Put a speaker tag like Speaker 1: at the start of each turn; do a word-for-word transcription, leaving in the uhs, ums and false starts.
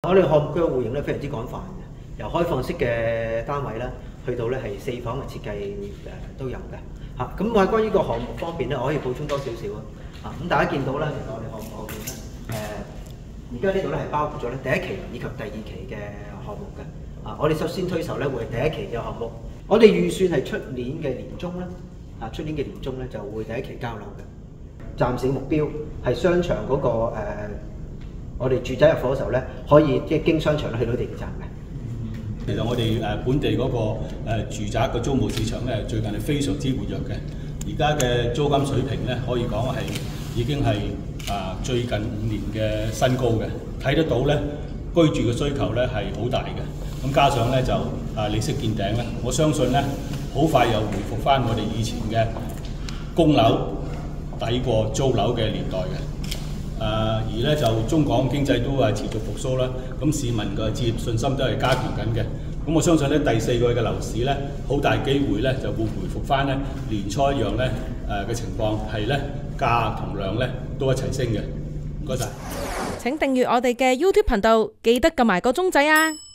Speaker 1: 我哋項目嘅戶型咧非常之廣泛嘅，由開放式嘅單位啦，去到咧係四房嘅設計誒都有嘅嚇。咁我喺關於個項目方面咧，我可以補充多少少啊。啊咁大家見到啦，其實我哋項目後邊咧誒，而家呢度咧係包括咗咧第一期以及第二期嘅項目嘅。啊，我哋首先推售咧會係第一期嘅項目，我哋預算係出年嘅年中啦。啊，出年嘅年中咧就會第一期交樓嘅。暫時目標係商場嗰、那個、呃、我哋住宅入伙嘅時候咧，可以即係經商場去到地鐵站嘅。
Speaker 2: 其實我哋誒本地嗰、那個、呃、住宅嘅租務市場咧，最近係非常之活躍嘅。而家嘅租金水平咧，可以講係已經係啊、呃、最近五年嘅新高嘅。睇得到咧，居住嘅需求咧係好大嘅。咁加上咧就啊利息見頂咧，我相信咧好快又回復翻我哋以前嘅供樓抵過租樓嘅年代嘅。誒、呃、而咧就中港經濟都係持續復甦啦，咁市民嘅置業信心都係加強緊嘅。咁我相信咧第四季嘅樓市咧，好大機會咧就會回復翻咧年初一樣咧誒嘅情況，係咧價同量咧都一齊升嘅。唔該晒。
Speaker 3: 請訂閱我哋嘅 YouTube 頻道，記得撳埋個鐘仔啊！